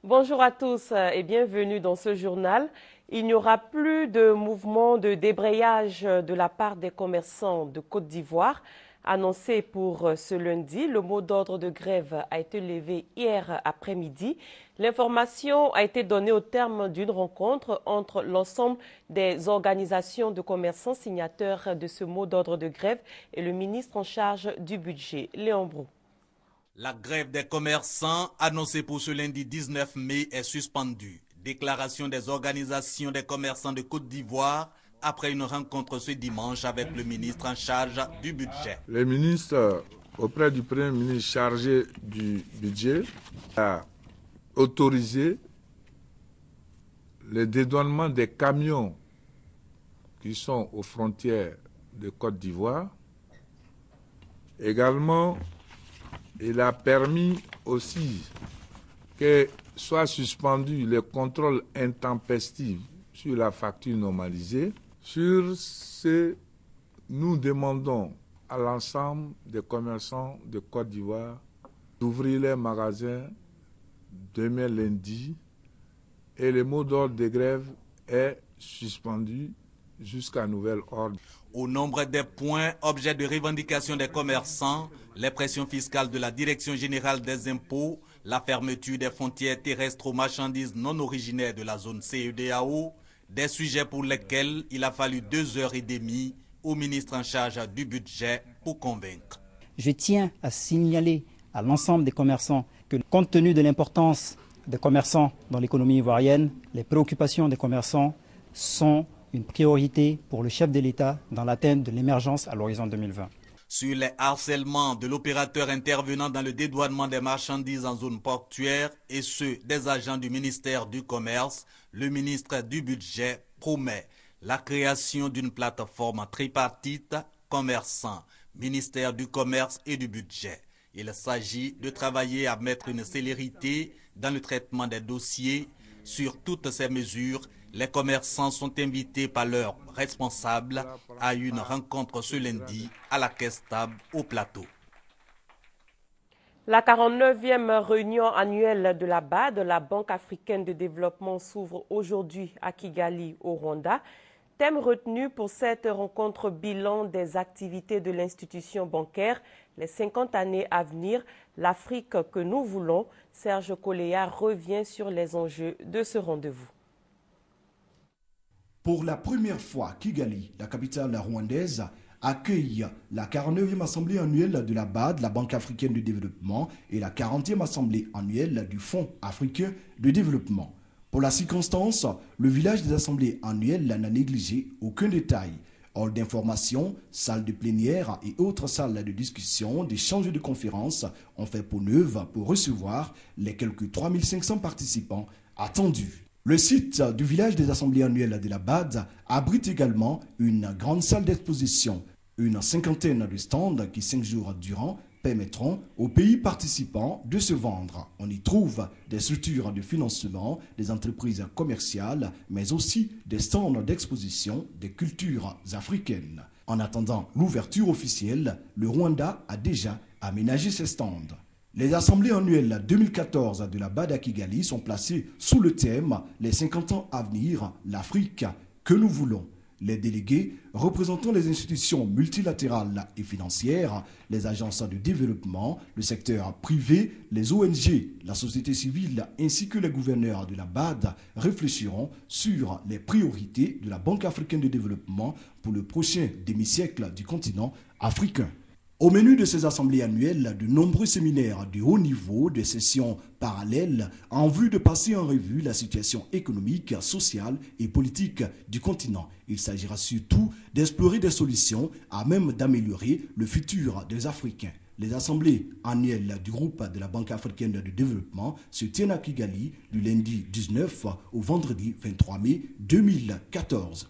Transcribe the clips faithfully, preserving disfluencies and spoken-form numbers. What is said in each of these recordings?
Bonjour à tous et bienvenue dans ce journal. Il n'y aura plus de mouvement de débrayage de la part des commerçants de Côte d'Ivoire. Annoncé pour ce lundi, le mot d'ordre de grève a été levé hier après-midi. L'information a été donnée au terme d'une rencontre entre l'ensemble des organisations de commerçants signataires de ce mot d'ordre de grève et le ministre en charge du budget, Léon Brou. La grève des commerçants annoncée pour ce lundi dix-neuf mai est suspendue. Déclaration des organisations des commerçants de Côte d'Ivoire après une rencontre ce dimanche avec le ministre en charge du budget. Le ministre, auprès du Premier ministre chargé du budget, a autorisé le dédouanement des camions qui sont aux frontières de Côte d'Ivoire. Également, il a permis aussi que soient suspendus les contrôles intempestifs sur la facture normalisée. Sur ce, nous demandons à l'ensemble des commerçants de Côte d'Ivoire d'ouvrir les magasins demain lundi et le mot d'ordre de grève est suspendu jusqu'à nouvel ordre. Au nombre des points, objet de revendication des commerçants, les pressions fiscales de la Direction générale des impôts, la fermeture des frontières terrestres aux marchandises non originaires de la zone C E D A O, des sujets pour lesquels il a fallu deux heures et demie au ministre en charge du budget pour convaincre. Je tiens à signaler à l'ensemble des commerçants que, compte tenu de l'importance des commerçants dans l'économie ivoirienne, les préoccupations des commerçants sont une priorité pour le chef de l'État dans l'atteinte de l'émergence à l'horizon deux mille vingt. Sur les harcèlements de l'opérateur intervenant dans le dédouanement des marchandises en zone portuaire et ceux des agents du ministère du Commerce, le ministre du Budget promet la création d'une plateforme tripartite commerçants, ministère du Commerce et du Budget. Il s'agit de travailler à mettre une célérité dans le traitement des dossiers. Sur toutes ces mesures, les commerçants sont invités par leurs responsables à une rencontre ce lundi à la Caisse Table au Plateau. La quarante-neuvième réunion annuelle de la B A D, la Banque africaine de développement, s'ouvre aujourd'hui à Kigali, au Rwanda. Thème retenu pour cette rencontre: bilan des activités de l'institution bancaire, les cinquante années à venir, l'Afrique que nous voulons. Serge Koléa revient sur les enjeux de ce rendez-vous. Pour la première fois, Kigali, la capitale rwandaise, accueille la quarante-neuvième assemblée annuelle de la B A D, la Banque africaine de développement, et la quarantième assemblée annuelle du Fonds africain de développement. Pour la circonstance, le village des assemblées annuelles n'a négligé aucun détail. Hall d'information, salles de plénière et autres salles de discussion, d'échanges de conférences ont fait peau neuve pour recevoir les quelques trois mille cinq cents participants attendus. Le site du village des assemblées annuelles de la B A D abrite également une grande salle d'exposition, une cinquantaine de stands qui, cinq jours durant, permettront aux pays participants de se vendre. On y trouve des structures de financement, des entreprises commerciales, mais aussi des stands d'exposition des cultures africaines. En attendant l'ouverture officielle, le Rwanda a déjà aménagé ses stands. Les assemblées annuelles deux mille quatorze de la B A D à Kigali sont placées sous le thème « Les cinquante ans à venir, l'Afrique que nous voulons ». Les délégués représentant les institutions multilatérales et financières, les agences de développement, le secteur privé, les O N G, la société civile ainsi que les gouverneurs de la B A D réfléchiront sur les priorités de la Banque africaine de développement pour le prochain demi-siècle du continent africain. Au menu de ces assemblées annuelles, de nombreux séminaires de haut niveau, de sessions parallèles en vue de passer en revue la situation économique, sociale et politique du continent. Il s'agira surtout d'explorer des solutions à même d'améliorer le futur des Africains. Les assemblées annuelles du groupe de la Banque africaine de développement se tiennent à Kigali du lundi dix-neuf au vendredi vingt-trois mai deux mille quatorze.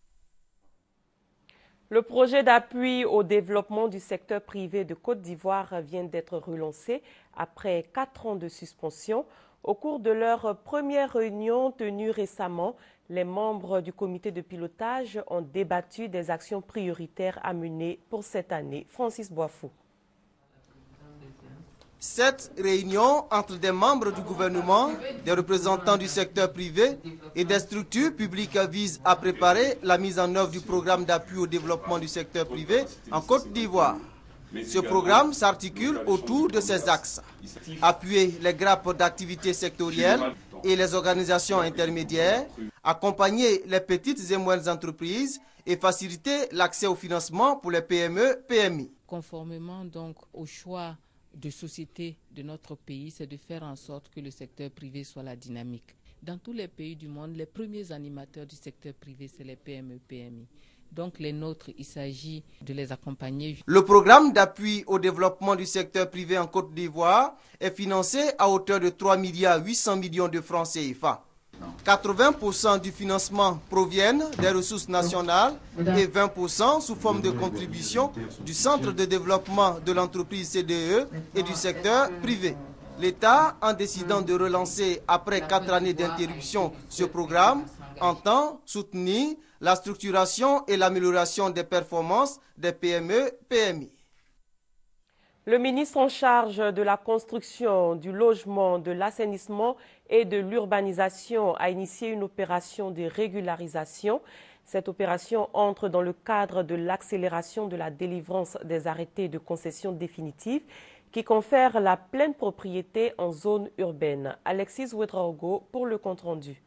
Le projet d'appui au développement du secteur privé de Côte d'Ivoire vient d'être relancé après quatre ans de suspension. Au cours de leur première réunion tenue récemment, les membres du comité de pilotage ont débattu des actions prioritaires à mener pour cette année. Francis Boifou. Cette réunion entre des membres du gouvernement, des représentants du secteur privé et des structures publiques vise à préparer la mise en œuvre du programme d'appui au développement du secteur privé en Côte d'Ivoire. Ce programme s'articule autour de ces axes. Appuyer les grappes d'activités sectorielles et les organisations intermédiaires, accompagner les petites et moyennes entreprises et faciliter l'accès au financement pour les P M E P M I. Conformément donc au choix de société de notre pays, c'est de faire en sorte que le secteur privé soit la dynamique. Dans tous les pays du monde, les premiers animateurs du secteur privé, c'est les P M E P M I. Donc les nôtres, il s'agit de les accompagner. Le programme d'appui au développement du secteur privé en Côte d'Ivoire est financé à hauteur de trois milliards huit cents millions de francs C F A. quatre-vingts pour cent du financement proviennent des ressources nationales et vingt pour cent sous forme de contribution du Centre de développement de l'entreprise C D E et du secteur privé. L'État, en décidant de relancer après quatre années d'interruption ce programme, entend soutenir la structuration et l'amélioration des performances des P M E P M I. Le ministre en charge de la construction, du logement, de l'assainissement et de l'urbanisation a initié une opération de régularisation. Cette opération entre dans le cadre de l'accélération de la délivrance des arrêtés de concession définitive qui confèrent la pleine propriété en zone urbaine. Alexis Ouedraogo pour le compte-rendu.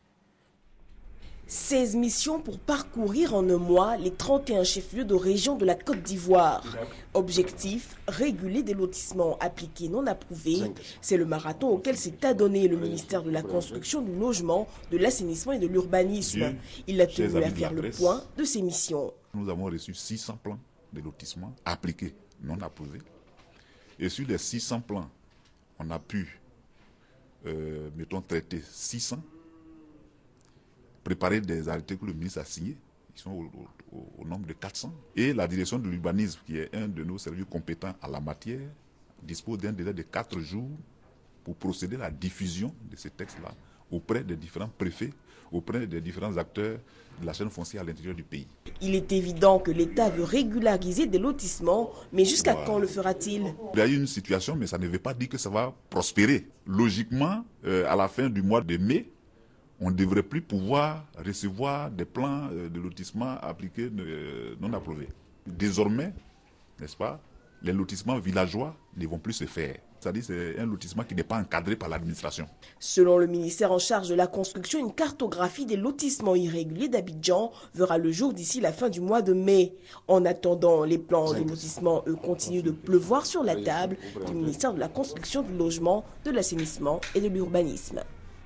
seize missions pour parcourir en un mois les trente et un chefs-lieux de région de la Côte d'Ivoire. Objectif, réguler des lotissements appliqués non approuvés. C'est le marathon auquel s'est adonné le ministère de la Construction, du Logement, de l'Assainissement et de l'Urbanisme. Il a tenu à faire le point de ces missions. Nous avons reçu six cents plans de lotissement appliqués non approuvés. Et sur les six cents plans, on a pu, euh, mettons, traiter six cents. Préparer des arrêtés que le ministre a signés, ils sont au, au, au nombre de quatre cents. Et la direction de l'urbanisme, qui est un de nos services compétents à la matière, dispose d'un délai de quatre jours pour procéder à la diffusion de ces textes-là auprès des différents préfets, auprès des différents acteurs de la chaîne foncière à l'intérieur du pays. Il est évident que l'État veut régulariser des lotissements, mais jusqu'à voilà. Quand le fera-t-il? Il y a eu une situation, mais ça ne veut pas dire que ça va prospérer. Logiquement, euh, à la fin du mois de mai, on ne devrait plus pouvoir recevoir des plans de lotissement appliqués non approuvés. Désormais, n'est-ce pas, les lotissements villageois ne vont plus se faire. C'est-à-dire que c'est un lotissement qui n'est pas encadré par l'administration. Selon le ministère en charge de la construction, une cartographie des lotissements irréguliers d'Abidjan verra le jour d'ici la fin du mois de mai. En attendant, les plans des lotissements, eux, continuent de pleuvoir sur la table du ministère de la Construction, du Logement, de l'Assainissement et de l'Urbanisme.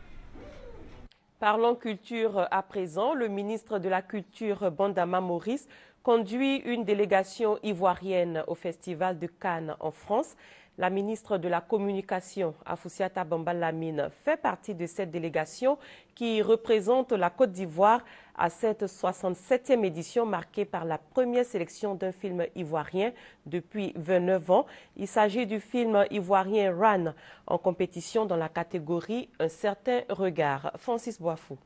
Parlons culture à présent. Le ministre de la Culture, Bandama Maurice, conduit une délégation ivoirienne au Festival de Cannes en France. La ministre de la Communication, Afoussiata Bamba Lamine, fait partie de cette délégation qui représente la Côte d'Ivoire à cette soixante-septième édition marquée par la première sélection d'un film ivoirien depuis vingt-neuf ans. Il s'agit du film ivoirien Run en compétition dans la catégorie Un certain regard. Francis Boifou.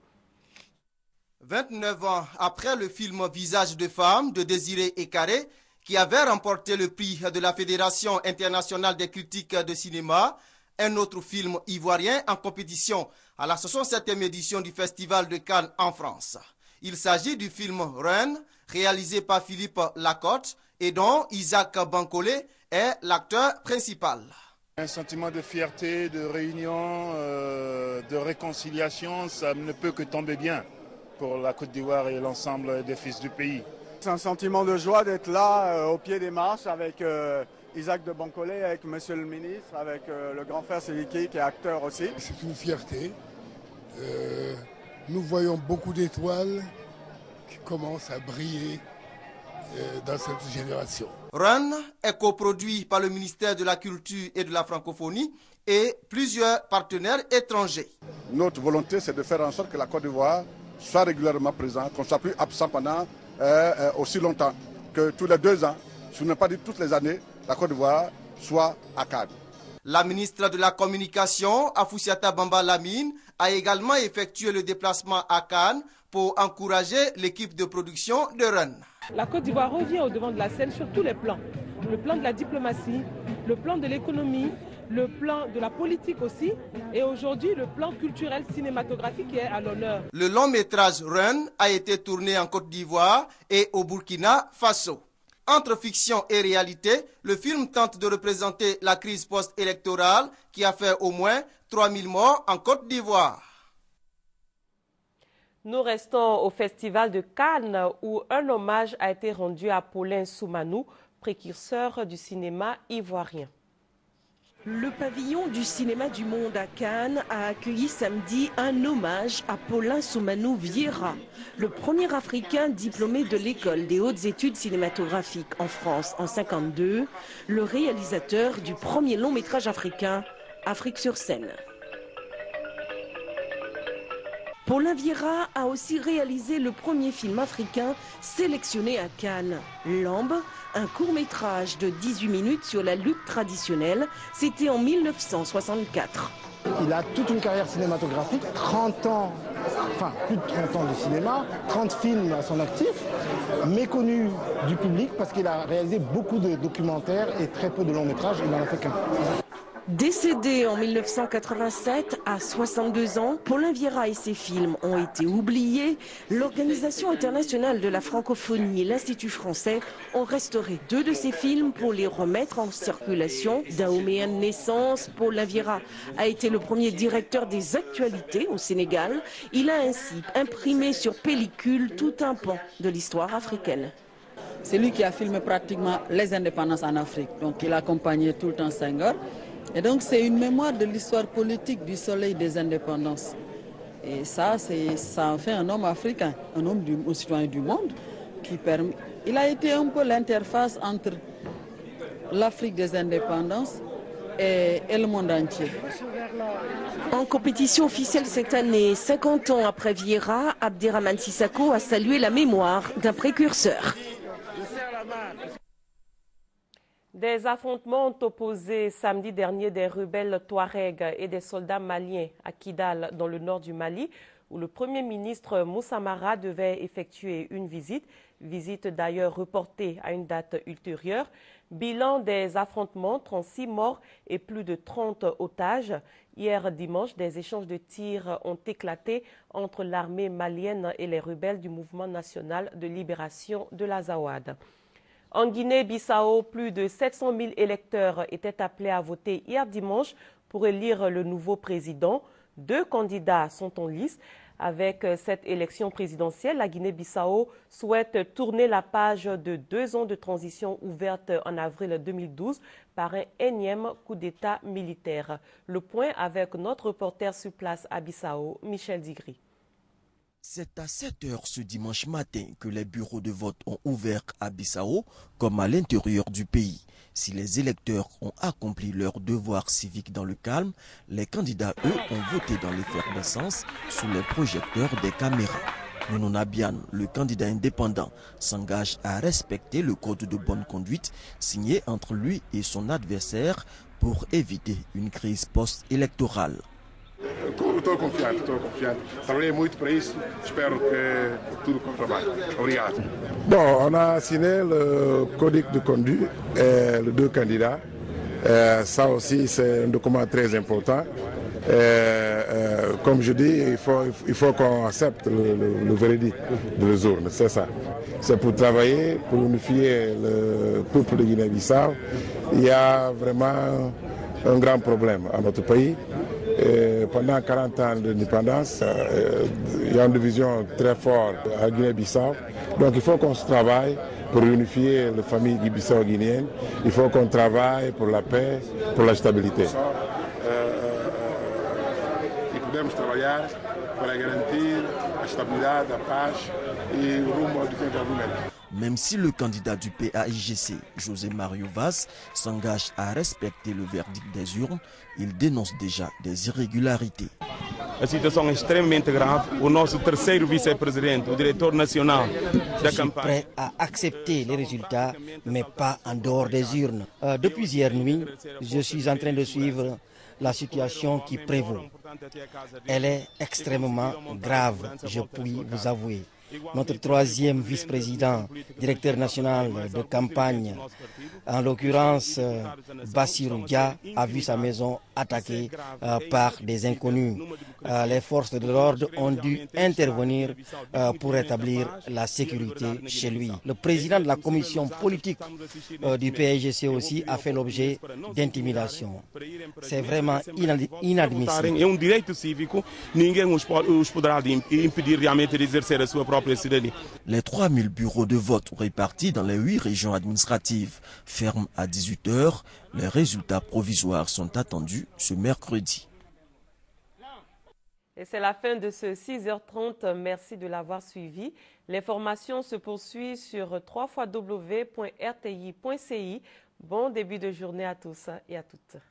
vingt-neuf ans après le film Visage de femme de Désiré Ekaré, qui avait remporté le prix de la Fédération internationale des critiques de cinéma, un autre film ivoirien en compétition à la soixante-septième édition du Festival de Cannes en France. Il s'agit du film Run, réalisé par Philippe Lacotte et dont Isaac Bancolé est l'acteur principal. Un sentiment de fierté, de réunion, euh, de réconciliation, ça ne peut que tomber bien pour la Côte d'Ivoire et l'ensemble des fils du pays. C'est un sentiment de joie d'être là euh, au pied des marches avec euh, Isaac de Bancolé, avec monsieur le ministre, avec euh, le grand frère Seliki qui est acteur aussi. C'est une fierté. Euh, nous voyons beaucoup d'étoiles qui commencent à briller euh, dans cette génération. Run est coproduit par le ministère de la Culture et de la Francophonie et plusieurs partenaires étrangers. Notre volonté, c'est de faire en sorte que la Côte d'Ivoire soit régulièrement présente, qu'on ne soit plus absent pendant Euh, euh, aussi longtemps, que tous les deux ans, si on n'a pas dit toutes les années, la Côte d'Ivoire soit à Cannes. La ministre de la Communication, Afoussiata Bamba Lamine, a également effectué le déplacement à Cannes pour encourager l'équipe de production de Run. La Côte d'Ivoire revient au devant de la scène sur tous les plans. Le plan de la diplomatie, le plan de l'économie, le plan de la politique aussi, et aujourd'hui le plan culturel cinématographique qui est à l'honneur. Le long métrage Run a été tourné en Côte d'Ivoire et au Burkina Faso. Entre fiction et réalité, le film tente de représenter la crise post-électorale qui a fait au moins trois mille morts en Côte d'Ivoire. Nous restons au Festival de Cannes où un hommage a été rendu à Paulin Soumanou, précurseur du cinéma ivoirien. Le pavillon du cinéma du monde à Cannes a accueilli samedi un hommage à Paulin Soumanou Vieira, le premier Africain diplômé de l'école des hautes études cinématographiques en France en cinquante-deux, le réalisateur du premier long métrage africain, Afrique sur scène. Paulin Vieira a aussi réalisé le premier film africain sélectionné à Cannes, Lambe, un court-métrage de dix-huit minutes sur la lutte traditionnelle. C'était en mille neuf cent soixante-quatre. Il a toute une carrière cinématographique, trente ans, enfin plus de trente ans de cinéma, trente films à son actif, méconnu du public parce qu'il a réalisé beaucoup de documentaires et très peu de longs métrages, il n'en a fait qu'un. Décédé en mille neuf cent quatre-vingt-sept à soixante-deux ans, Paulin Vieira et ses films ont été oubliés. L'Organisation internationale de la francophonie et l'Institut français ont restauré deux de ses films pour les remettre en circulation. Dahoméenne naissance, Paulin Vieira a été le premier directeur des actualités au Sénégal. Il a ainsi imprimé sur pellicule tout un pan de l'histoire africaine. C'est lui qui a filmé pratiquement les indépendances en Afrique. Donc il a accompagné tout le temps Senghor. Et donc c'est une mémoire de l'histoire politique du soleil des indépendances. Et ça, ça en fait un homme africain, un homme du, un citoyen du monde. Qui permet, il a été un peu l'interface entre l'Afrique des indépendances et, et le monde entier. En compétition officielle cette année, cinquante ans après Vieira, Abderrahmane Sissako a salué la mémoire d'un précurseur. Des affrontements ont opposé samedi dernier des rebelles Touaregs et des soldats maliens à Kidal, dans le nord du Mali, où le Premier ministre Moussa Mara devait effectuer une visite, visite d'ailleurs reportée à une date ultérieure. Bilan des affrontements, trente-six morts et plus de trente otages. Hier dimanche, des échanges de tirs ont éclaté entre l'armée malienne et les rebelles du Mouvement national de libération de l'Azawad. En Guinée-Bissau, plus de sept cent mille électeurs étaient appelés à voter hier dimanche pour élire le nouveau président. Deux candidats sont en lice. Avec cette élection présidentielle, la Guinée-Bissau souhaite tourner la page de deux ans de transition ouverte en avril deux mille douze par un énième coup d'État militaire. Le point avec notre reporter sur place à Bissau, Michel Digri. C'est à sept heures ce dimanche matin que les bureaux de vote ont ouvert à Bissau, comme à l'intérieur du pays. Si les électeurs ont accompli leur devoir civique dans le calme, les candidats, eux, ont voté dans l'effervescence sous les projecteurs des caméras. Nounou Nabian, le candidat indépendant, s'engage à respecter le code de bonne conduite signé entre lui et son adversaire pour éviter une crise post-électorale. Estou confiante, estou confiante. Trabalhei muito para isso, espero que tudo corra bem. Obrigado. Bon, on a signé le code de conduite et les deux candidats. Euh, ça aussi, c'est un document très important. Euh, euh, comme je dis, il faut, il faut qu'on accepte le, le, le verdict de les urnes, c'est ça. C'est pour travailler, pour unifier le peuple de Guinée-Bissau. Il y a vraiment un grand problème à notre pays. Et pendant quarante ans d'indépendance, euh, il y a une division très forte à Guinée-Bissau. Donc il faut qu'on se travaille pour unifier les familles bissau-guinéennes. Il faut qu'on travaille pour la paix, pour la stabilité. E podemos trabalhar para garantir a estabilidade, a paz e o rumo ao desenvolvimento. Même si le candidat du P A I G C, José Mario Vaz, s'engage à respecter le verdict des urnes, il dénonce déjà des irrégularités. A situação é extremamente grave. O nosso terceiro vice-presidente, o diretor nacional da campanha. Je suis prêt à accepter les résultats, mais pas en dehors des urnes. Euh, depuis hier nuit, je suis en train de suivre la situation qui prévaut. Elle est extrêmement grave, je puis vous avouer. notre troisième vice-président, directeur national de campagne, en l'occurrence euh, Bassirou Dia, a vu sa maison attaquée euh, par des inconnus. Euh, les forces de l'ordre ont dû intervenir euh, pour rétablir la sécurité chez lui. Le président de la commission politique euh, du P S G C aussi a fait l'objet d'intimidation. C'est vraiment inadmissible. É um direito cívico, ninguém os poderá impedir realmente de exercer a sua própria cidadania. Les trois mille bureaux de vote répartis dans les huit régions administratives ferment à dix-huit heures. Les résultats provisoires sont attendus ce mercredi. Et c'est la fin de ce six heures trente. Merci de l'avoir suivi. L'information se poursuit sur w w w point r t i point c i. Bon début de journée à tous et à toutes.